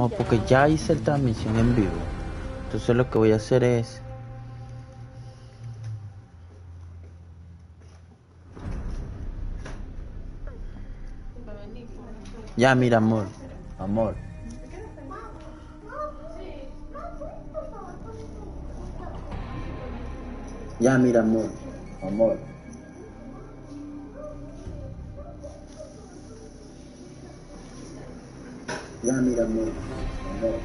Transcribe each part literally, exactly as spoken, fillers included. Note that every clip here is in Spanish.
No, porque ya hice la transmisión en vivo. Entonces lo que voy a hacer es... Ya, mira, amor. Amor. Ya, mira, amor. Amor. Ya, mira, amor. Amor.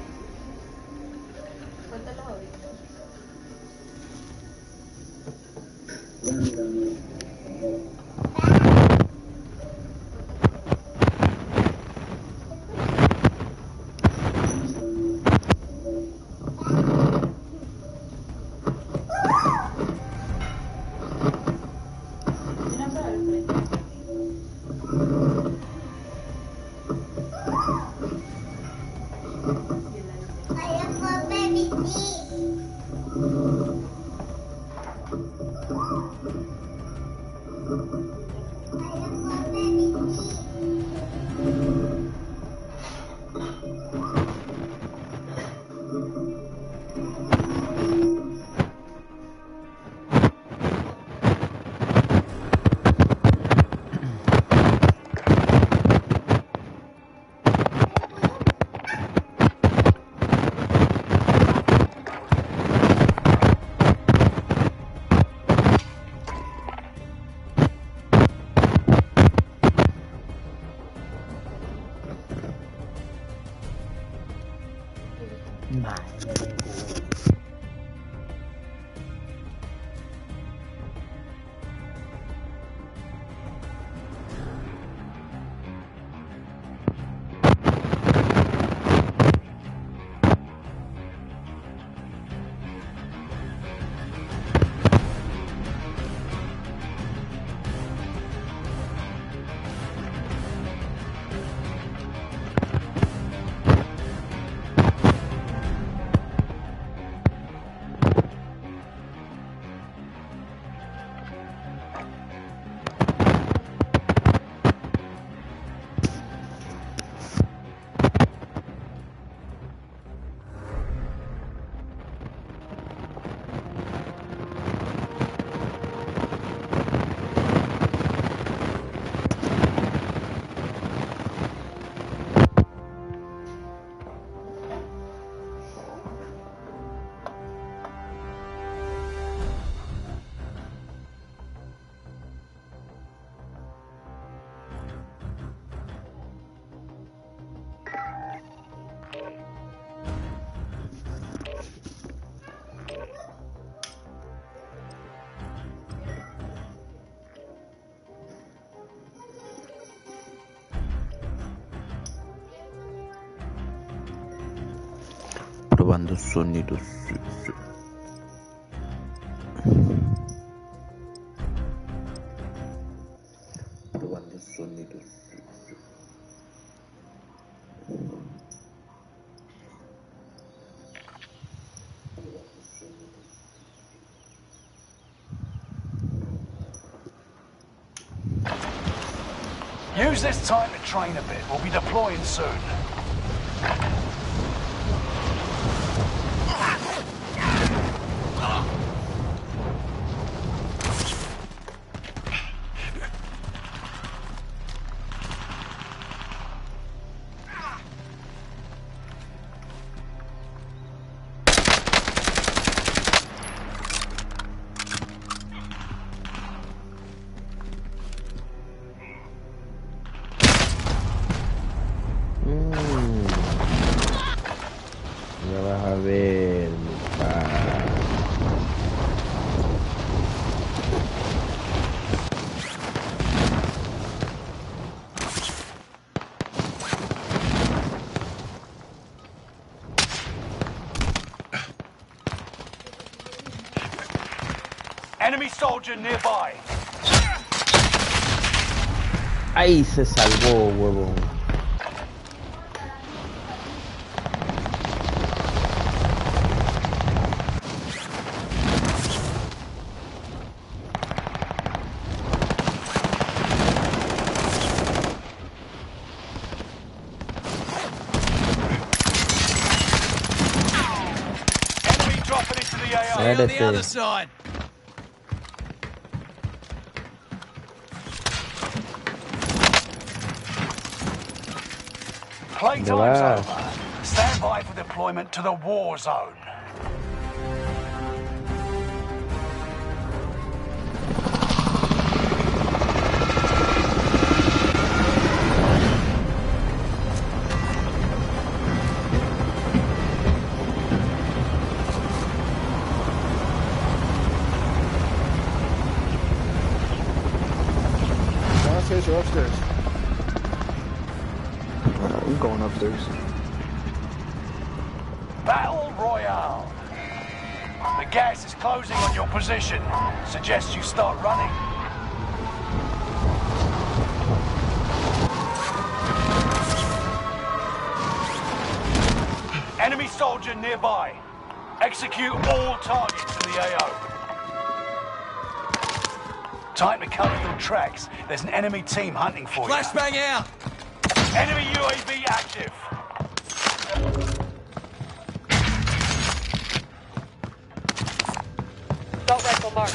Ya, mira, amor. Amor. Probando sonidos. Probando sonidos. Use this time to train a bit. We'll be deploying soon. Enemy soldier nearby. Ahí se salvó, huevón. Enemy on the other side. Playtime's over. Stand by for deployment to the war zone. Downstairs or upstairs? I'm going upstairs. Battle Royale. The gas is closing on your position. Suggest you start running. Enemy soldier nearby. Execute all targets in the A O. Time to cover your tracks. There's an enemy team hunting for you. Flashbang out. Enemy U A V active. Assault rifle marked.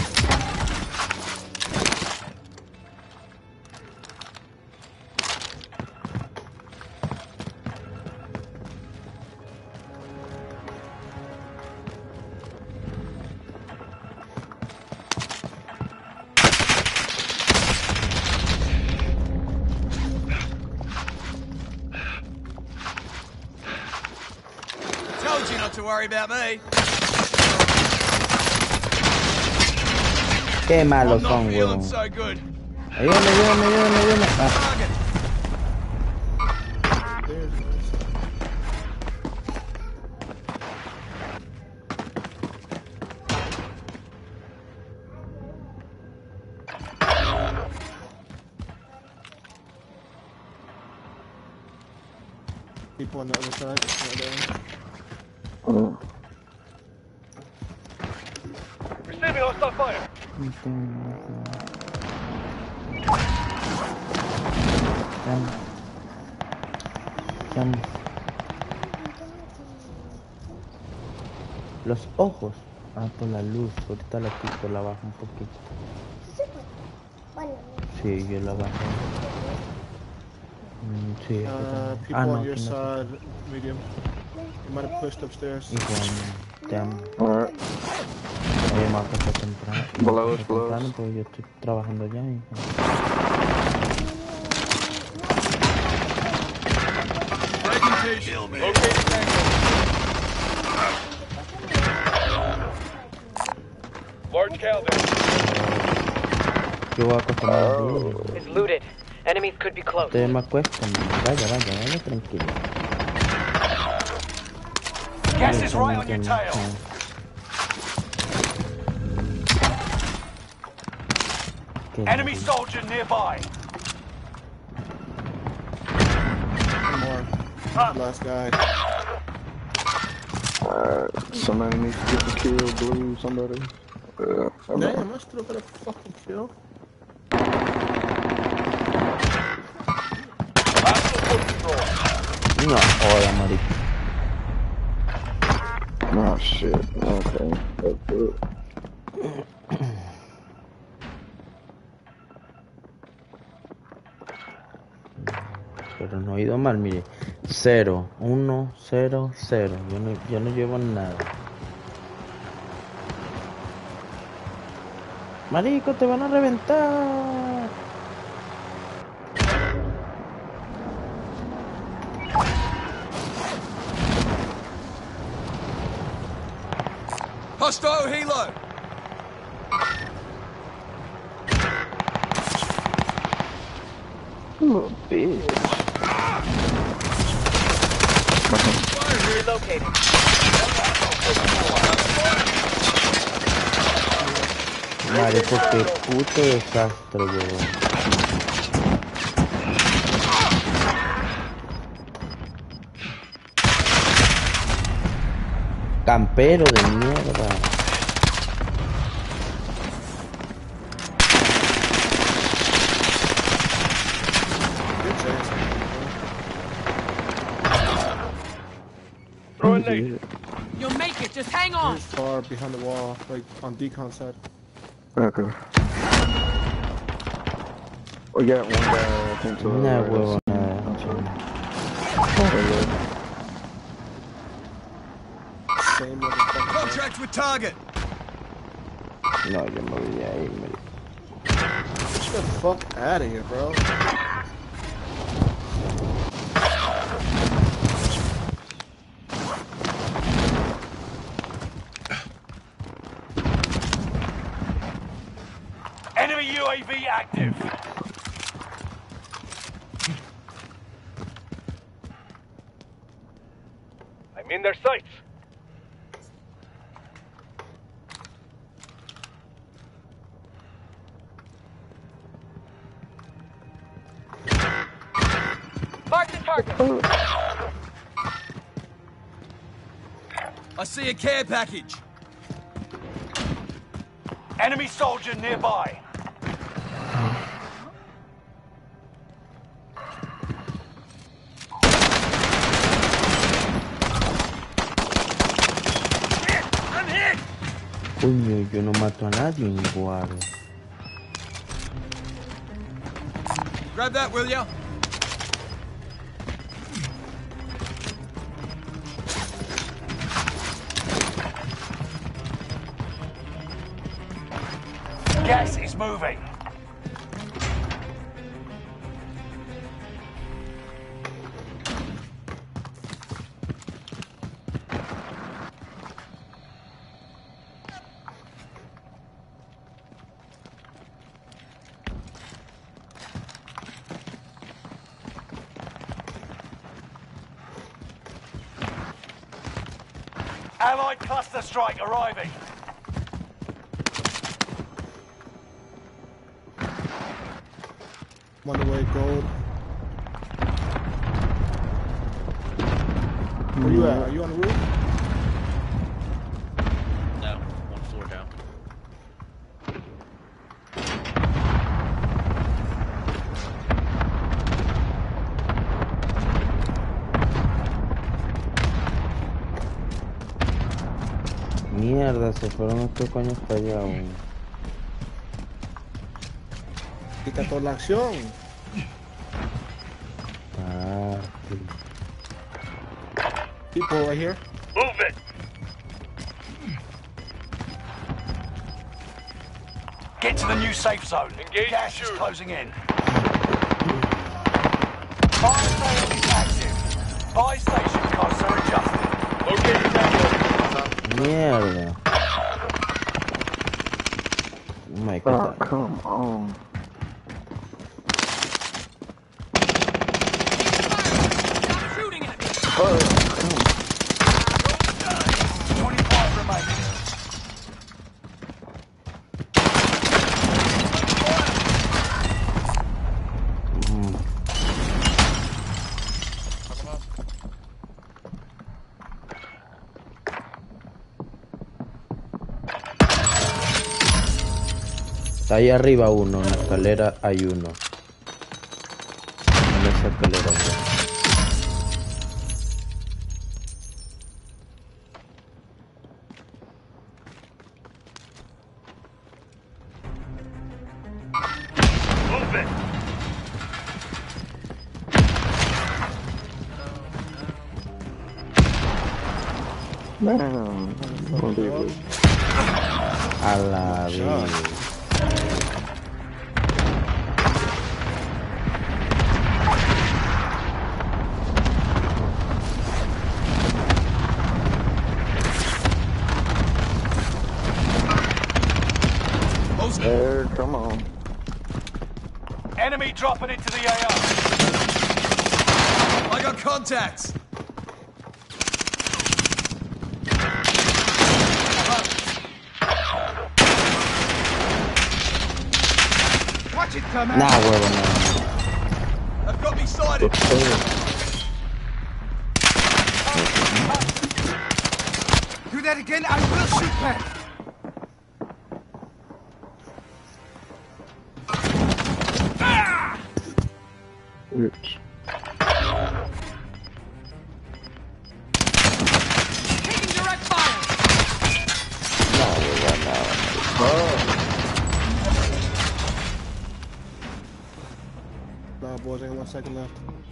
Told you not to worry about me. Qué malos I'm not son, feeling weón. so good. Ayúdame, ayúdame, ayúdame, ayúdame. Ah. Target. People on the other side. Right there. Oh. Receiving hostile fire. Llama. Llama. Los ojos. Ah, por la luz. Ahorita la quito, la bajo un poquito. Sí, yo la bajo. Mm, sí, Uh, aquí people ah, no, on your aquí no. side, medium. You might have pushed upstairs. Igual, te amo. Alright. Oye, me acosté temprano. Below Me us, acosté below temprano us. porque yo estoy trabajando ya. Y... Taking two. Large caliber. Yo voy a acostarme a las diez. Is looted. Enemies could be close. Ustedes me acuestan. Vaya, vaya, vaya, tranquilo. Gas is right on your tail. Enemy soldier nearby. One more. Last guy. Alright. Somebody needs to get the kill, blue, somebody. Yeah, somebody. Damn, I still got a fucking kill. No, joda, marica. Oh shit. Okay. That's good. Pero no he ido mal, mire. Cero, uno, cero, cero. Yo no, yo no llevo nada. Marico, te van a reventar. Hostile helo. Little bitch. Relocating. Marico, qué puto desastre, weón. Campero de mierda. Good chance. Throwing nade. Your mate make it. Just hang on. He's far behind the wall, like on decon side. Okay. We got one guy, I think, to the Una right. huevona. Same motherfucker. Contract with target. No, yo me voy de ahí, me... Get the fuck out of here, bro. Enemy U A V active. I'm in their sights. Mark the target. I see a care package. Enemy soldier nearby. Coño, yo no mato a nadie igual. Grab that, will ya? Gas is moving. Allied cluster strike arriving. I'm on the way, gold. Where you at? Are you on the roof? No, one floor down. Mierda, se fueron estos coños para allá aún. Quita toda la acción. Ah, sí. People right here. Move it. Get to the new safe zone. Engage. Gas is closing in. Fire sale is active. Buy station costs are adjusted. Okay, Mierda. Oh my Oh, god. come on. Stop shooting at me. Oh, twenty-five remaining. Está ahí arriba uno, en la escalera hay uno. En esa escalera uno. Move it. man. Unbelievable. A la vida. There, come on. Enemy dropping into the A O. I got contacts. Watch it come out. Nah, huevo, no. They've got me sighted. Do that again, I will shoot back. Oops. Taking direct fire. second left.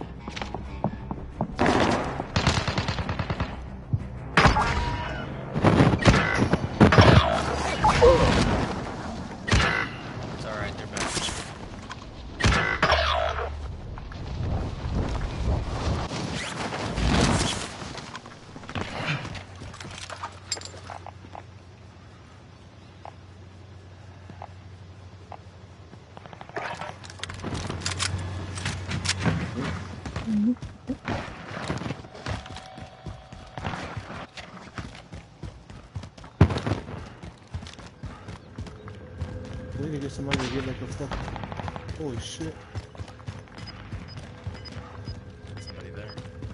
It's alright, they're back. We need to get somebody to get like a fuck. Holy shit. Somebody there.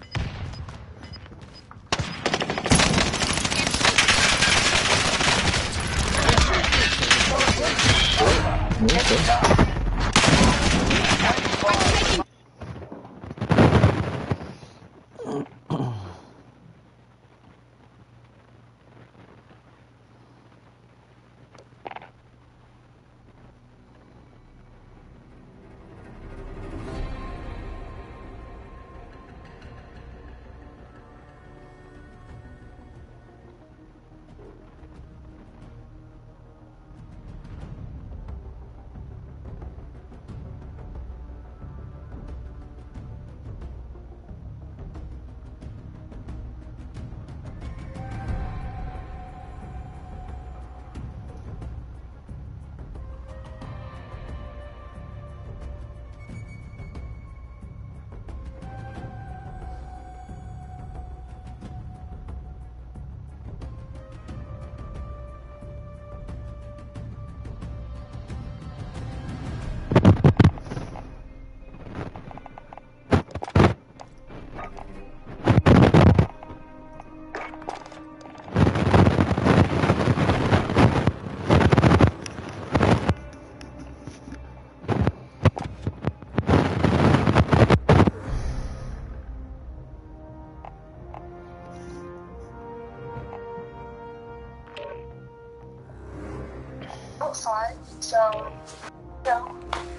Outside, so, no.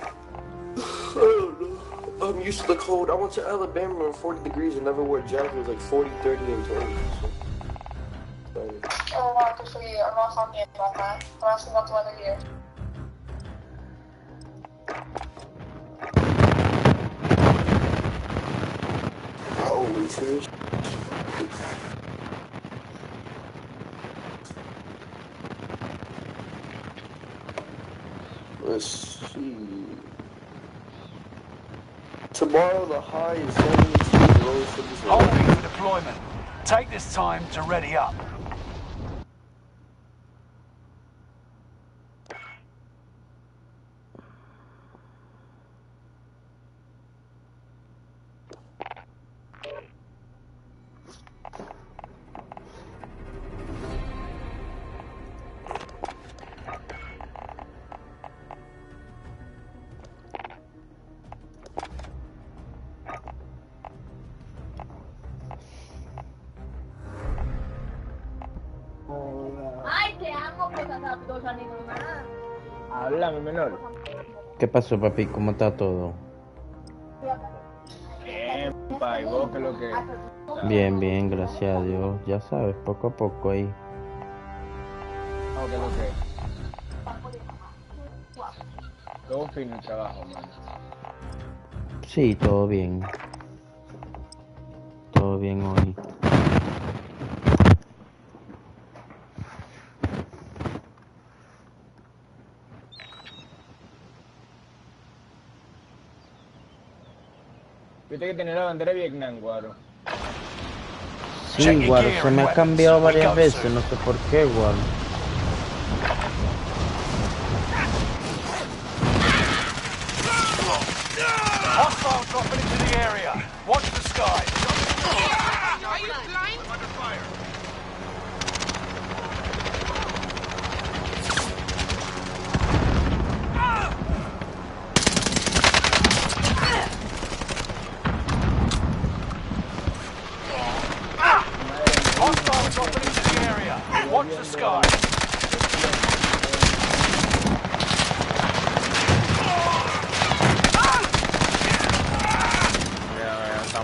I'm used to the cold. I went to Alabama in forty degrees and never wore a jacket. It was like forty, thirty, and twenty. So. Oh, wow, good for you. I'm not happy about that. I'm asking about the weather here. Holy shit. Let's see. Tomorrow the high is seventy-two, the low is fifty-four. Holding for deployment. Take this time to ready up. Ay, te amo, pues hasta dos años más. Háblame, menor. ¿Qué pasó, papi? ¿Cómo está todo? Bien, pa, ¿y vos qué es lo que? Bien, bien, gracias a Dios. Ya sabes, poco a poco ahí. No, ¿qué es lo que? Todo fino el trabajo, man. Sí, todo bien. Todo bien hoy. Viste que tiene la bandera de Vietnam, guaro. Sí, guaro, se me ha cambiado varias veces, no sé por qué, guaro. Hostile dropping into the area. Watch the sky. Are you blind? Under fire. Hostile dropping into the area. Watch the sky.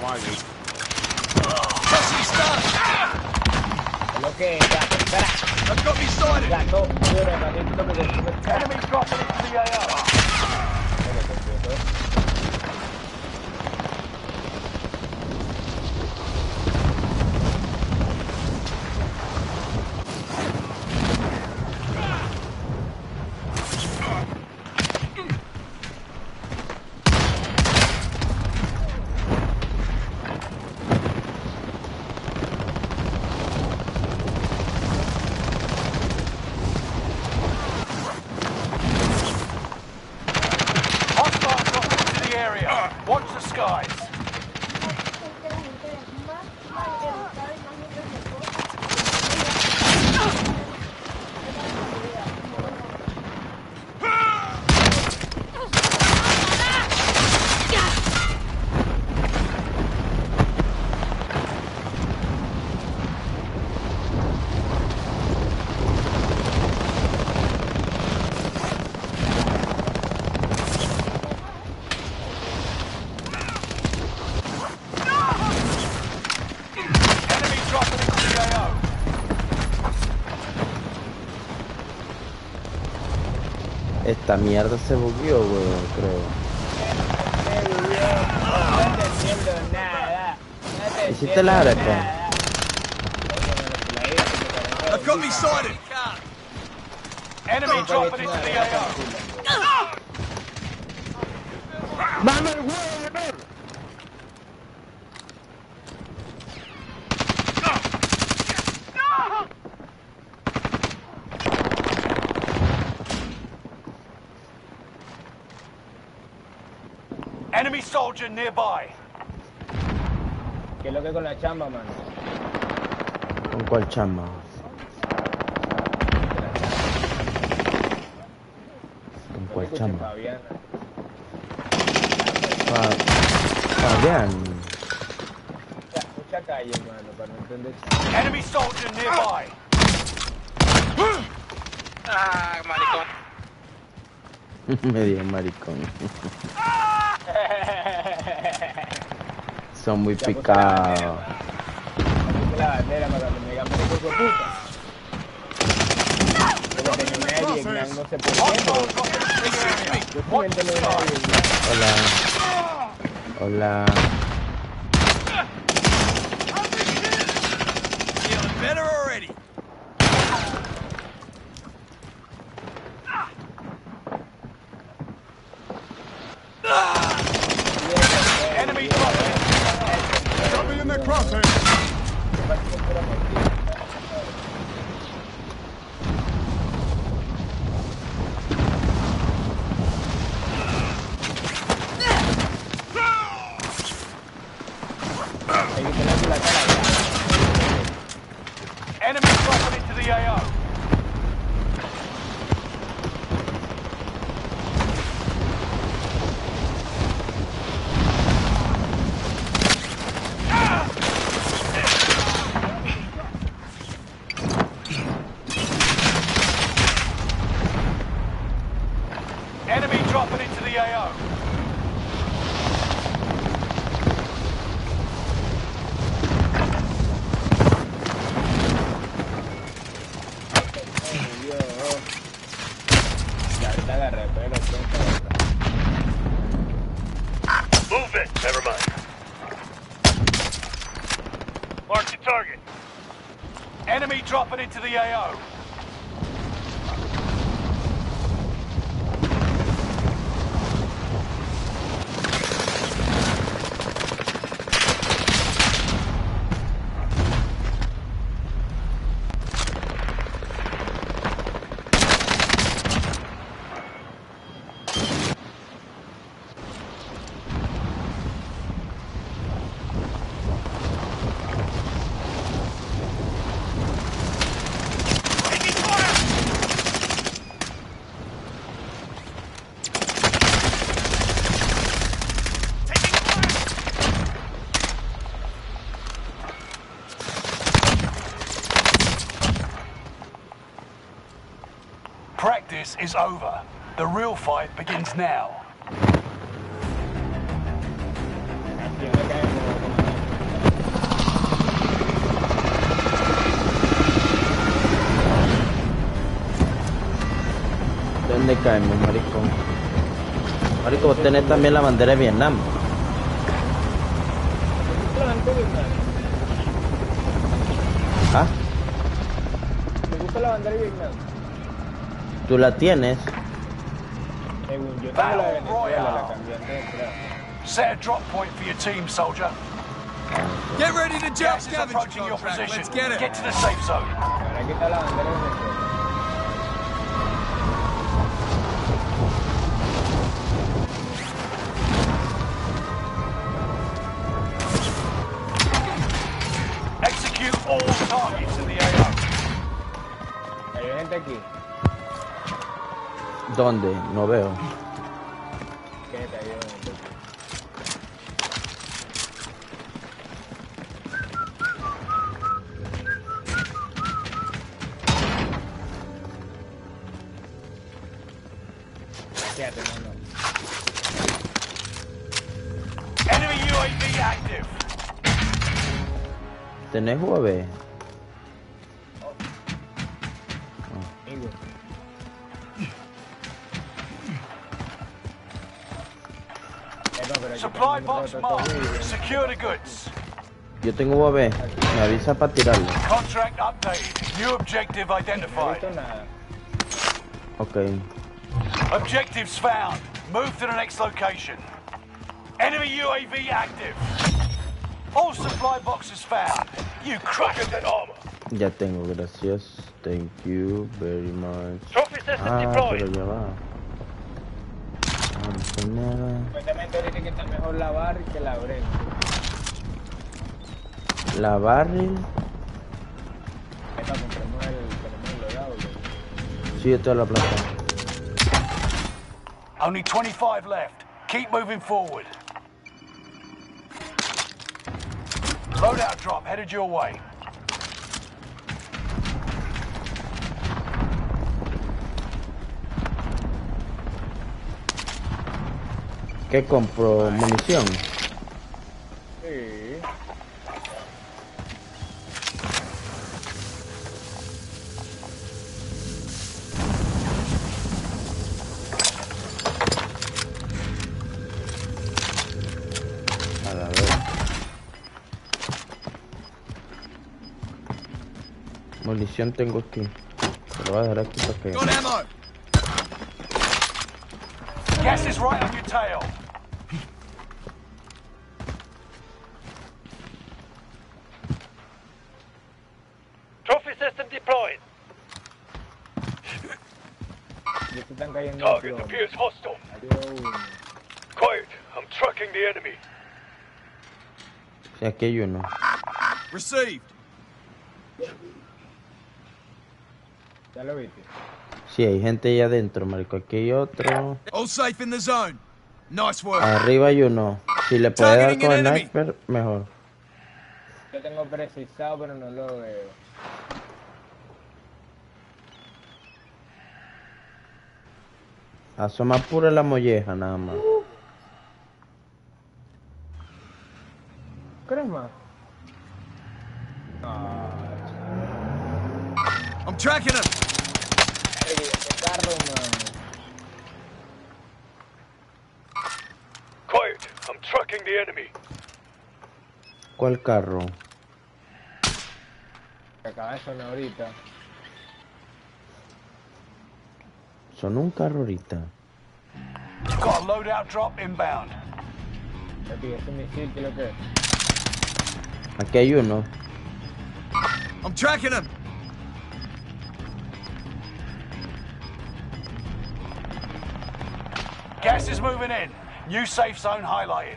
Tossing stun! Lo que es, gato, espera. I've got me sighted! Gato, duro, gatito, que te Enemy dropping into the A O. Watch the skies. Esta mierda se bugueó, weón, creo. No entiendo nada. No ¿Hiciste la hora, I've got me sighted! Enemy dropping into the A O. ¡Dame el huevo, Leonor! Enemy soldier nearby. ¿Qué es lo que con la chamba, mano? ¿Con cuál chamba? ¿Con cuál chamba? Fabián. Fa- Fabián. Mucha calle, mano, para no entender. Enemy soldier nearby. Ah, maricón. Me dio maricón. Son muy picados. La bandera para que me digan, pero hijo de puta. Pero que en el Vietnam no se puede. Yo sí me entendí de Vietnam. Hola. Hola. Feeling better already? Enemy dropping. Got me in their crosshairs! Enemy dropping into the A O. Enemy dropping into the A O. Move it. Never mind. Mark the target. Enemy dropping into the A O. Practice is over. The real fight begins now. Aquí en la calle, caemos, marico. Marico, vos tenés también la bandera de Vietnam. ¿Ah? Me gusta la bandera de Vietnam. ¿Tú la tienes? Según yo tengo la de Venezuela, la cambié antes, creo. Set a drop point for your team, soldier. Get ready to jump Gas is scavenger approaching your contract. position. Let's get it. Get to the safe zone. Ahora quita la bandera de Venezuela. Execute all targets in the A O. Hay gente aquí. ¿Dónde? No veo. ¿Qué te hay gente aquí? Quédate, no, no. Enemy U A V active. ¿Tenés U A V? Bingo. Eh, no, pero yo Supply tengo un box protocolo marked. y- Secure the goods. Yo tengo U A V. Me avisa para tirarlo. Contract updated. New objective No he identified. visto nada. Ok. Objectives found. Move to the next location. Enemy U A V active. All supply boxes found. You crushed that armor. Ya tengo, gracias. Thank you very much. Trophy system Ah, deployed. pero ya va. No sé nada. Supuestamente dice que está mejor la barra que la Bren. La barril. Esta compramos el, tenemos el logado, bro. Sí, toda la plata. Only twenty-five left. Keep moving forward. Loadout drop headed your way. ¿Qué compro? ¿Munición? Sí. A la vez. Munición tengo aquí. Te lo voy a dejar aquí para que... Got ammo. Gas is right on your tail. Trophy system deployed. Ya se están cayendo. Target tío. appears hostile. Ayuda uno. Quiet. I'm tracking the enemy. Sí, aquí hay uno. Received. Ya lo viste. Sí, hay gente ahí adentro, marico. Aquí hay otro. All safe in the zone. Nice work. Arriba hay uno. Si le puede dar Targeting con an el enemy. sniper, mejor. Yo tengo precisado, pero no lo veo. Asoma pura la molleja, nada más. ¿Crees más? I'm tracking him. Ey, ese carro, man. Quiet. I'm tracking the enemy. ¿Cuál carro? Que acaba de sonar ahorita. Son un carro ahorita. Got a loadout drop inbound. Me pide ese misil, ¿qué es lo que es? Aquí hay uno. I'm tracking him. Gas is moving in. New safe zone highlighted.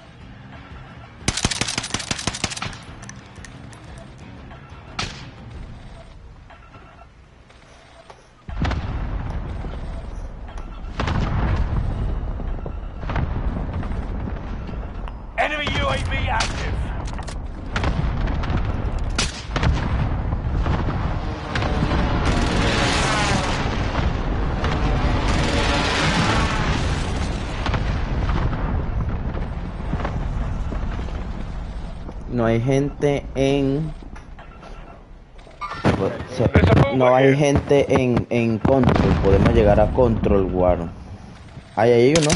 Enemy U A V active. No hay gente en... pues, se- no hay gente en, en control. Podemos llegar a control, guaro. Ahí hay uno.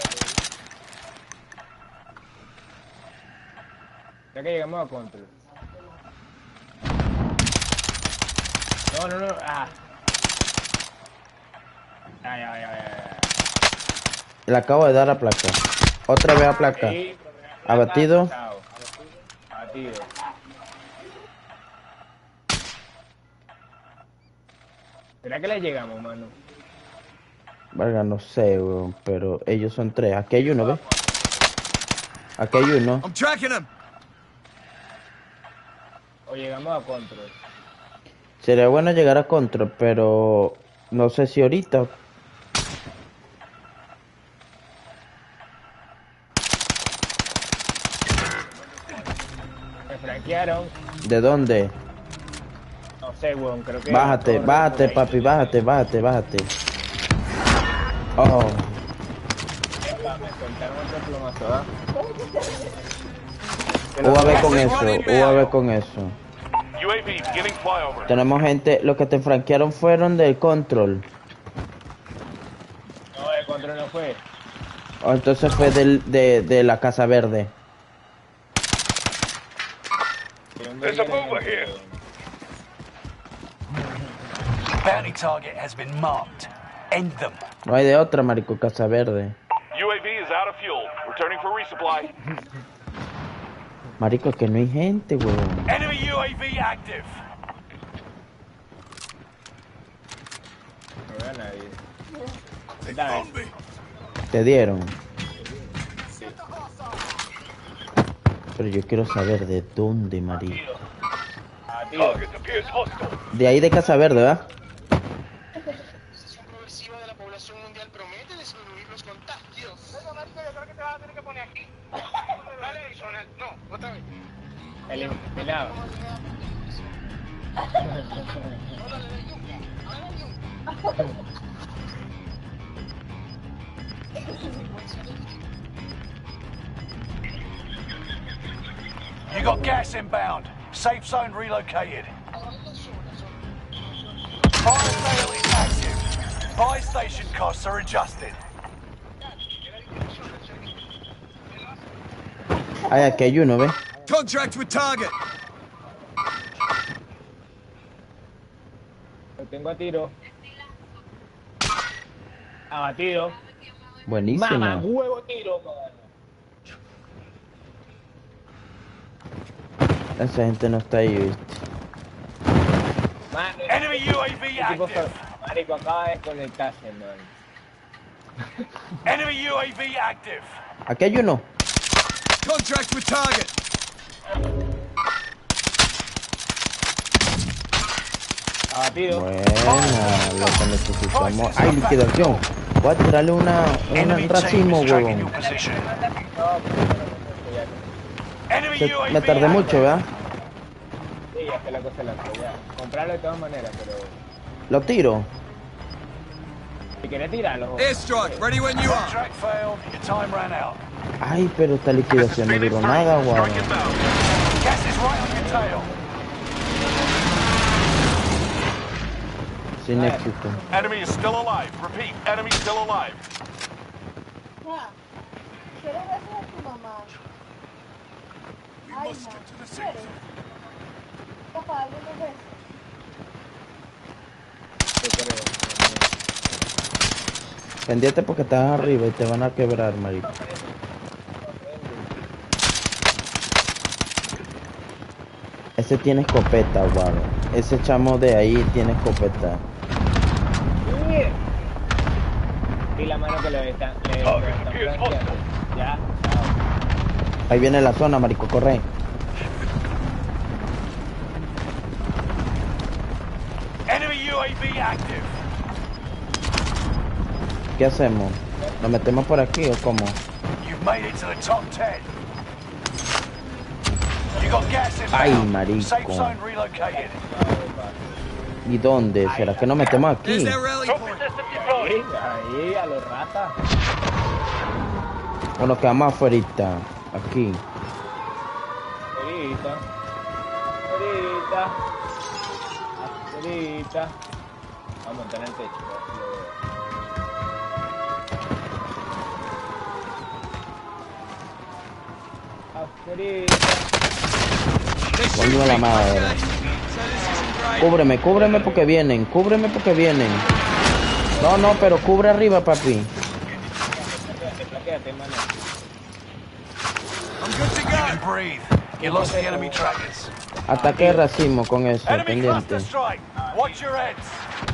Ya que llegamos a control. No, no, no. Ah. Ay, ay, ay, ay. Le acabo de dar a placa. Otra vez a placa. Sí, Abatido. Abatido. ¿Será que le llegamos, mano? Verga, no sé, weón, pero ellos son tres. Aquí hay uno, ¿ves? Aquí hay uno. I'm tracking him. O llegamos a control. Sería bueno llegar a control, pero no sé si ahorita. Me franquearon. ¿De dónde? No sé, weón, creo que... Bájate, corre bájate, por ahí. papi, bájate, bájate, bájate. Oh, Epa, me soltaron otro plomazo, ¿ah? U A V con eso, U A V con eso. U A V beginning flyover. Tenemos gente, los que te franquearon fueron del control. No, el control no fue. O entonces fue del, de, de la Casa Verde. There's a mover here. Bounty target has been marked. End them. No hay de otra, marico, Casa Verde. U A V is out of fuel. Returning for resupply. Marico, que no hay gente, weón. Enemy U A V active. No veo a nadie. Dale. Te dieron. Pero yo quiero saber de dónde, marico. Abatido. Target appears hostile. De ahí de Casa Verde, ¿verdad? progresiva de la población mundial promete disminuir los contagios. Venga, marico, yo creo que te vas a tener que poner aquí. Dale, Sonal. No, otra vez. Eliminado. You got gas inbound. Safe zone relocated. Fire sale is active. Buy station costs are adjusted. Ay, aquí hay uno, ¿ves? Contract with target. Lo tengo a tiro. Abatido. Buenísimo. Mamá, huevo tiro, mano. Esa gente no está ahí, ¿viste? Mano, Enemy U A V este tipo active. fue- marico, acaba de desconectarse, man. Enemy U A V active. Aquí hay uno. Contract with target. Abatido. Buena, lo que necesitamos. ¡Ay, liquidación! Voy a tirarle una, Enemy un team racimo, is tracking huevón. your position. Se- Enemy U A V me tardé mucho, active. ¿verdad? Sí, ya que la cosa la ya. Comprarlo de todas maneras, pero... Lo tiro. Si querés tirarlo... Airstrike, ready when you are. Contract failed. Your time ran out. Ay, pero esta liquidación no duró nada, guau. Gas is right on your tail. Sin éxito. Enemy is still alive. Repeat, enemy still alive. Ya. ¿Quieres besos a tu mamá? Ay, no. ¿Quieres? Papá, dame un beso. Yo creo. Pendiente porque estás arriba y te van a quebrar, marico. Ese tiene escopeta, guau. Ese chamo de ahí tiene escopeta. Y la mano que le está... Le, le están flanqueando. Ya, chao. Ahí viene la zona, marico, corre. Enemy U A V active. ¿Qué hacemos? ¿Nos metemos por aquí o cómo? You've made it to the top ten. You got gas inbound. Ay, marico. Safe zone relocated. ¿Y dónde? ¿Será que nos metemos aquí? There's their rally point. Ahí, ahí, a los ratas. O nos quedamos afuerita. Aquí. Ahorita. Ahorita. Afuerita. Vamos a montar en el techo. Afuerita. Coño de la madre. Cúbreme, cúbreme porque vienen, cúbreme porque vienen. No, no, pero cubre arriba, papi. Quédate, mano. You can breathe. You lost the enemy trackers. Ataque de racismo con eso, Enemy pendiente. cluster strike. Watch your heads.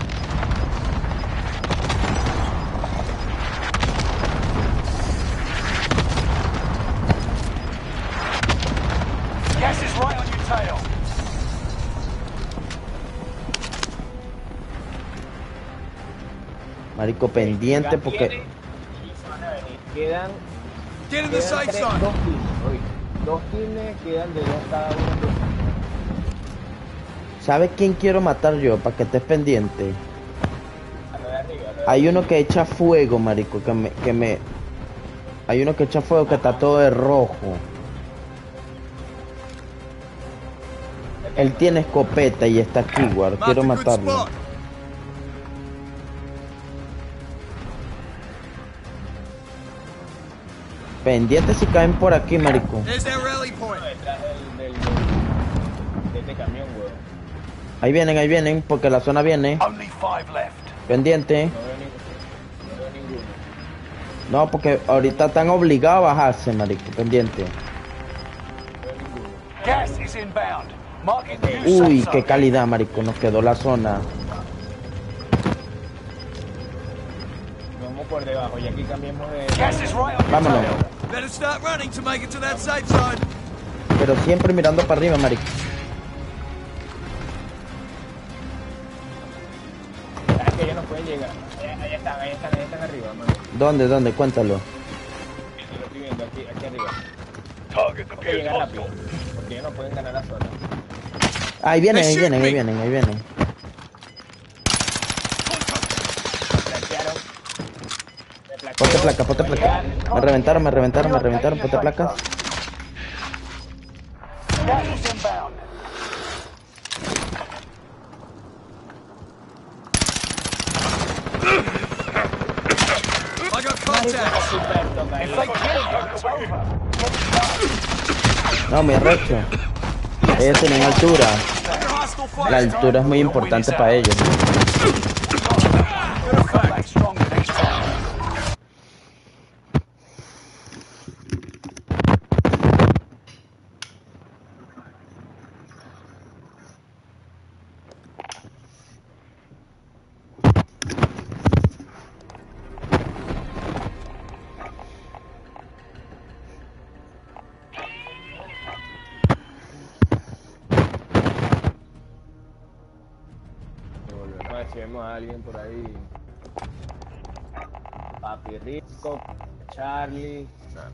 Gas is right on your tail. Marico, pendiente porque... Quedan... Get in the safe tres, zone. dos kills, oye. Dos kills, quedan de dos cada uno. ¿Sabes quién quiero matar yo? Para que estés pendiente. A lo de arriba, a lo de Hay uno que echa fuego, marico, que me... Que me... Hay uno que echa fuego que está todo de rojo. Él tiene escopeta y está aquí, guard. Quiero matarlo. Pendiente si caen por aquí, marico. There's their rally point. detrás del, del, del, de este camión, weón. Ahí vienen, ahí vienen, porque la zona viene. Only five left. Pendiente. No veo, ni, no veo ninguno. No, porque ahorita están obligados a bajarse, marico. Pendiente. No veo ninguno. Gas is inbound. Marking new Uy, safe qué zone. calidad, marico. Nos quedó la zona. Vamos por debajo y aquí cambiemos de... Gas is right on your Vámonos. tail. Better start running to make it to that safe zone. Pero siempre mirando para arriba, marico. ¿Sabes que ellos no pueden llegar? Ahí, ahí están, ahí están, ahí están arriba, mano. ¿Dónde, dónde? Cuéntalo. Lo estoy viendo aquí, aquí arriba. Target Hay que llegar rápido, porque ellos no pueden ganar la zona. Ahí vienen, ahí vienen, ahí vienen, ahí vienen. Flanquearon. Me flanqueó. Ponte placa, ponte placa. Me reventaron, me reventaron, me reventaron. Ponte placas. Gas is inbound. I got contact. Super toca ahí. If they kill you, it's over. No, muy arrecho. Ellos tienen altura. Hostile fire. La altura es muy importante para ellos. We'll come back stronger next time. A ver si vemos a alguien por ahí. Papi Rico, Charlie. Nah.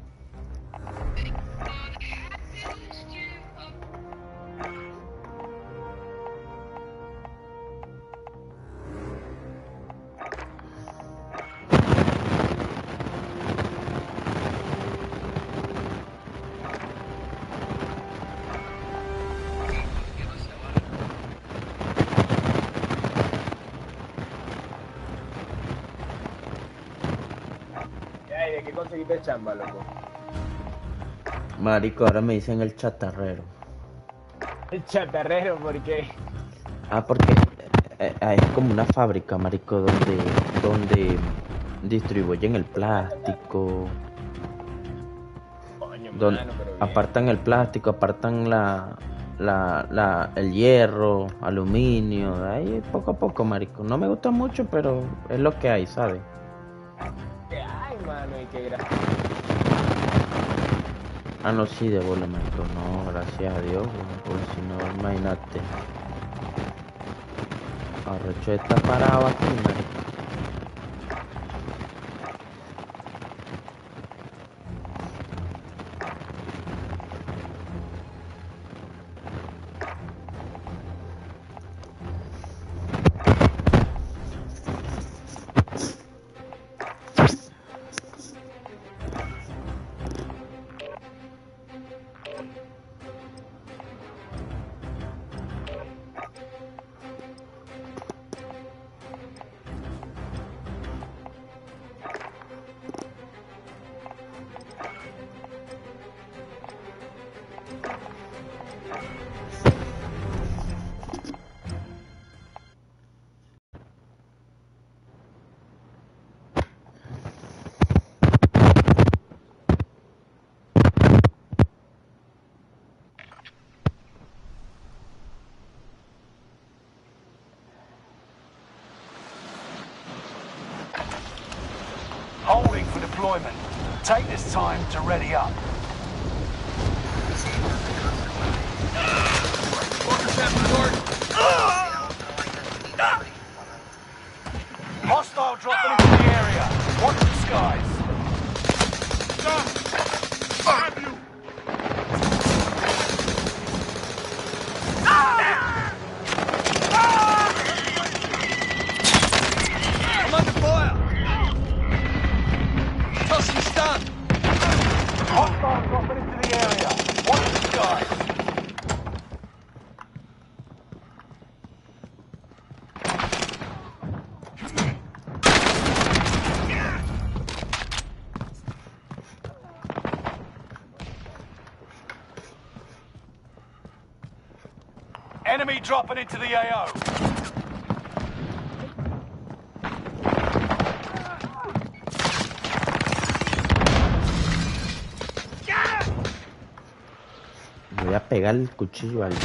Ya, ¿y de qué conseguiste chamba, loco? Marico, ahora me dicen el chatarrero. El chatarrero, ¿por qué? Ah, porque eh, eh, es como una fábrica, marico, donde, donde distribuyen el plástico. Coño, Donde mano, pero bien. apartan el plástico, apartan la, la, la, el hierro, aluminio, ahí poco a poco, marico. No me gusta mucho, pero es lo que hay, ¿sabes? ¿Qué hay, mano? Y qué gracia. Ah, no, sí, de bola, marico. No, gracias a Dios, weón, porque si no, imagínate. Arrecho está parado aquí, marico. Holding for deployment. Take this time to ready up. Hostile dropping into the area. Watch the skies. Have you? I'm under fire! Tossing stun! Hostile dropping into the area. Watch the skies. Enemy dropping into the A O. Voy a pegar el cuchillo al...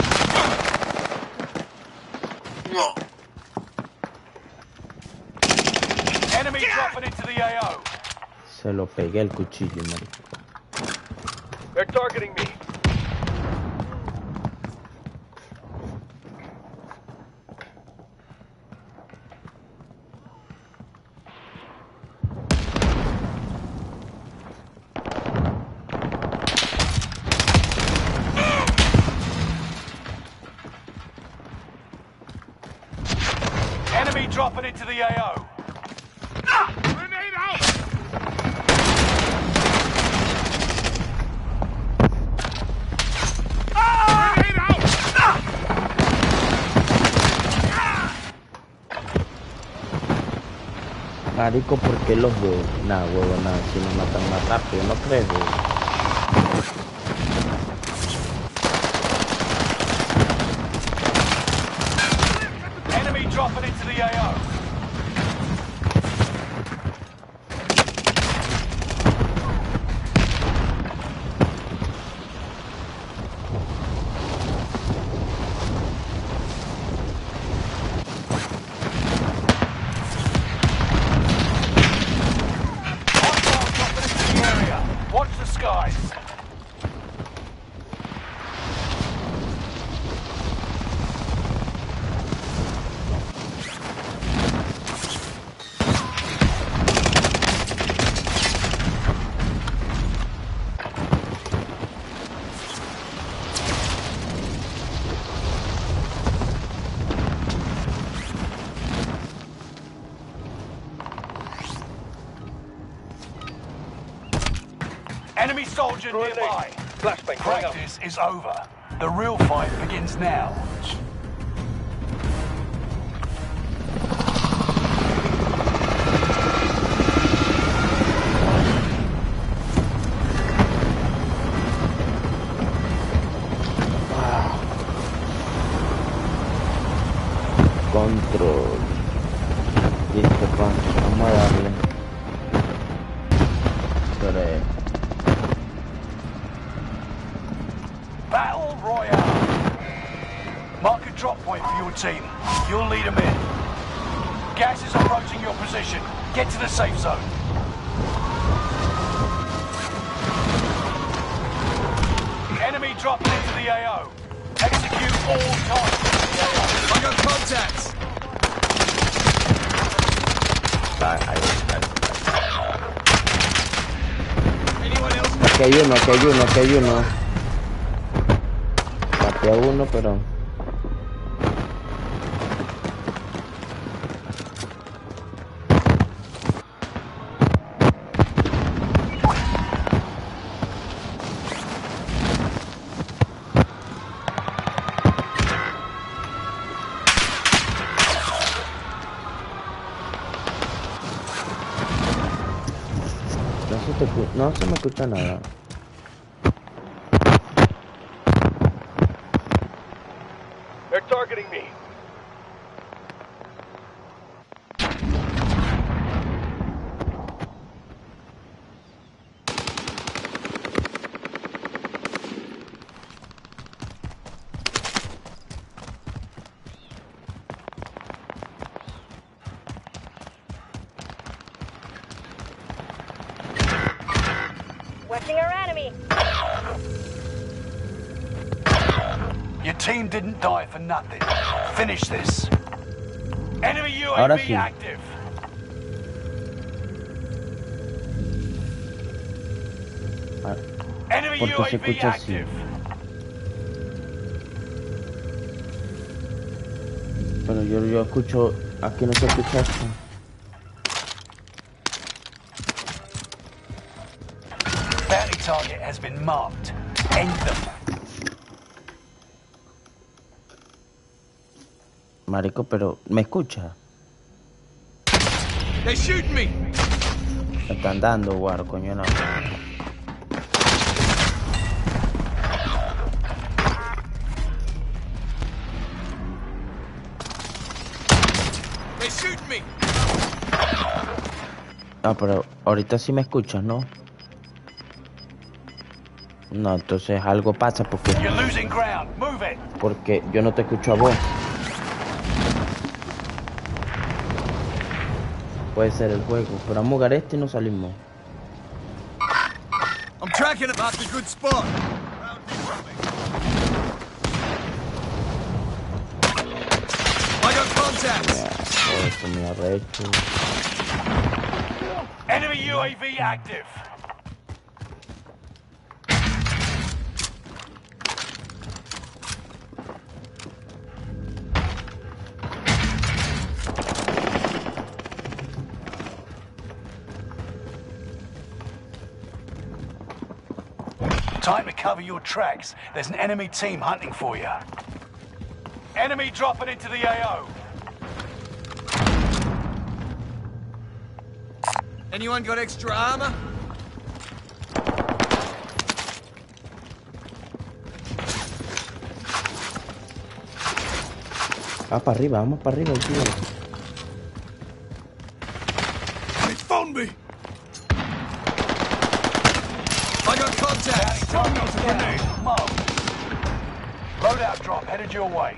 Enemy dropping into the A O. Se lo pegué el cuchillo, marico. They're targeting me. Enemy dropping into the A O. Grenade out! Grenade out! Marico, ¿por qué los veo? Nah, huevo, nada, si nos matan más rápido, ¿no crees, huevo? Enemy dropping into the A O. Hostile dropping into the area. Watch the skies. Enemy soldier nearby. Practice is over. The real fight begins now. Control. Listo, pa. Vamos a darle. Tres. Battle Royale. Mark a drop point for your team. You'll lead them in. Gas is approaching your position. Get to the safe zone. Enemy dropping into the A O. Execute all targets in the A O. I got contacts! Anyone else? Aquí hay uno, aquí hay uno, aquí hay uno. Maté a uno, pero... No se, te, escu- no se me escucha nada. They're targeting me. Watching our enemy. Your team didn't die for nothing. Finish this. Enemy U A Ahora V sí. active. Ah, Enemy ¿por qué U A se V escucha así? active. Pero yo, yo escucho... Aquí no se escucha esto. Bounty target has been marked. End them. Marico, pero... ¿Me escucha? They're shooting me. Me están dando, guaro, coño, no. They're shooting me. Ah, pero ahorita sí me escuchas, ¿no? No, entonces algo pasa porque... You're losing ground. Move it. Porque yo no te escucho a vos. Puede ser el juego, pero vamos a jugar este y no salimos. I'm tracking it. Marked a good spot. I got contacts. Ya, todo esto me arrecho. Enemy U A V active. Time to cover your tracks. There's an enemy team hunting for you. Enemy dropping into the A O. Anyone got extra armor? Ah, para arriba, vamos para arriba, tío. They found me. I got contacts. Bounty target down. Marked. Loadout drop headed your way.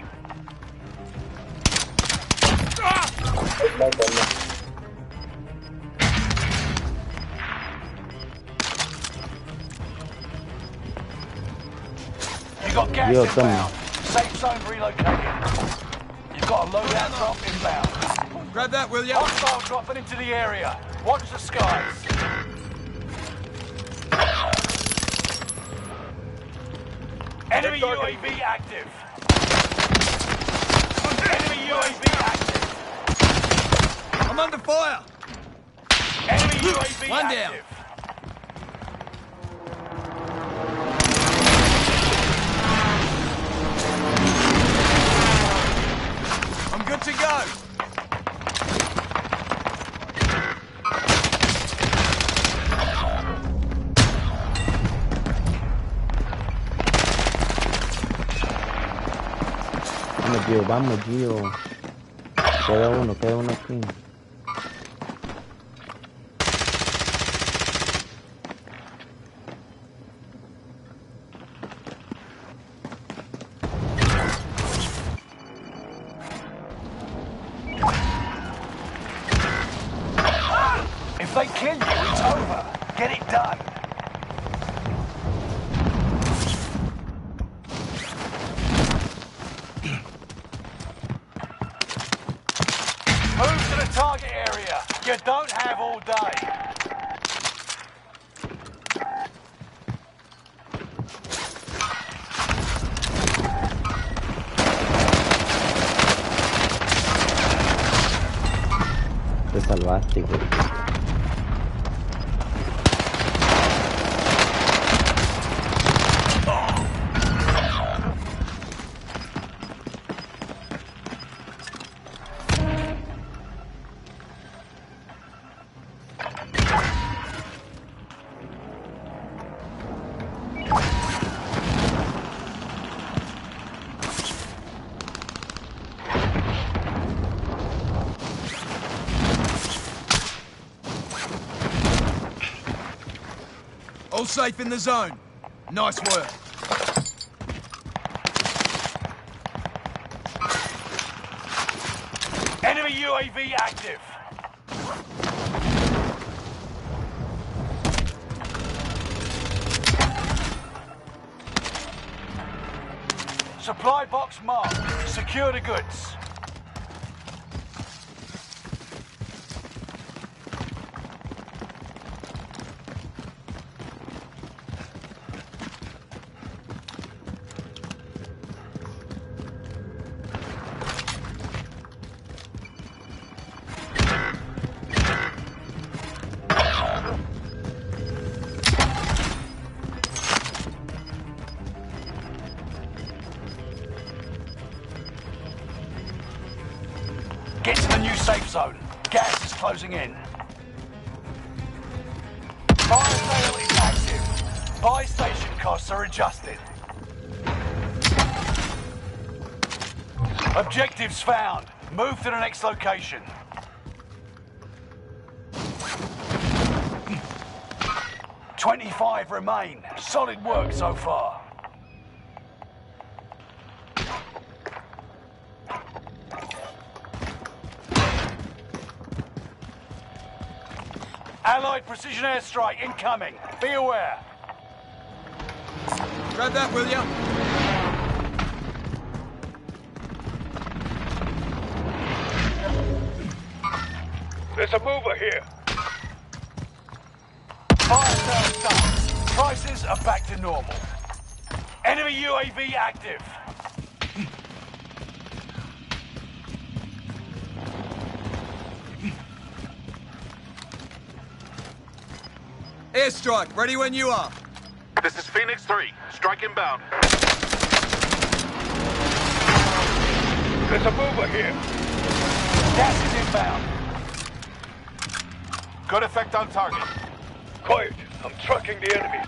You got gas Yo, inbound. Safe zone relocated. You've got a loadout drop inbound. Grab that, will ya? Hostile dropping into the area. Watch the skies. Enemy U A V active. Enemy U A V active. I'm under fire. Enemy U A V One down. active. I'm good to go. Vamos, Gio, vamos, Gio. Queda uno, queda uno aquí. If they kill you, it's over. Get it done. Move to the target area. You don't have all day. Te salvaste, güey. All safe in the zone. Nice work. Enemy U A V active. Supply box marked. Secure the goods. Get to the new safe zone. Gas is closing in. Fire sale is active. Buy station costs are adjusted. Objectives found. Move to the next location. twenty-five remain. Solid work so far. Allied precision airstrike incoming. Be aware. Grab that, will ya? There's a mover here. Fire sales done. Prices are back to normal. Enemy U A V active. Airstrike, ready when you are. This is Phoenix three. Strike inbound. There's a mover here. Gas is inbound. Good effect on target. Quiet. I'm tracking the enemy.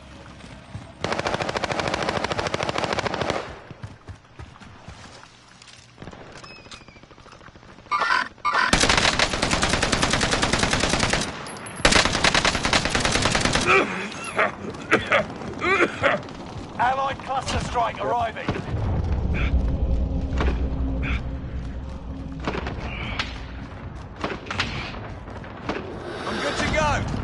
Allied cluster strike arriving. I'm good to go.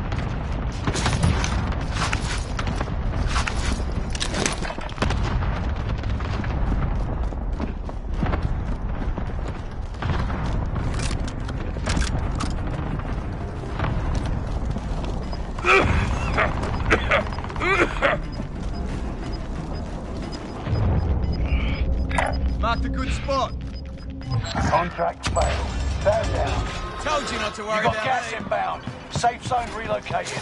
Marked a good spot. Contract failed. Bow down. Told you not to worry You got about gas me. inbound. Safe zone relocated.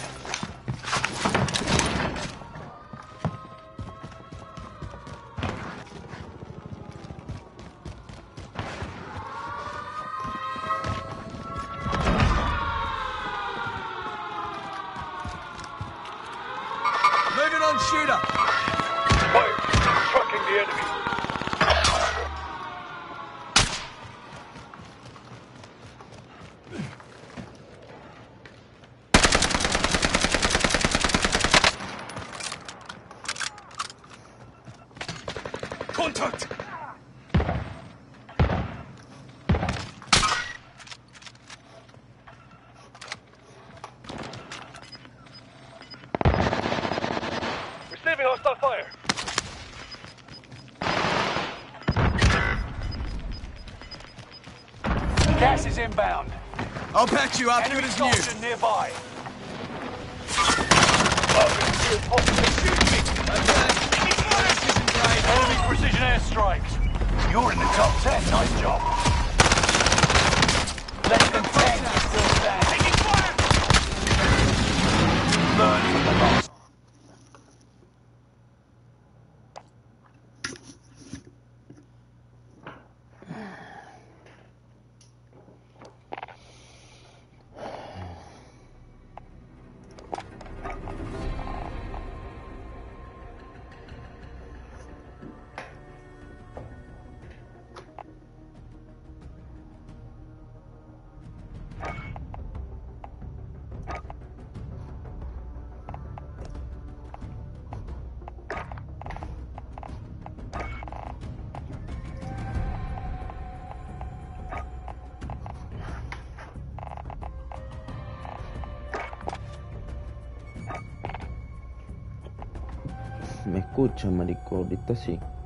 Moving on, shooter. Quiet. Tracking the enemy. Contact. Receiving hostile fire. Gas is inbound. I'll patch you up, good Enemy as new. soldier nearby. Enemy precision airstrikes. You're in the top ten. Nice job. Less than ten. Still stand. Taking fire. Learn from the loss. escucha, marico, ahorita sí.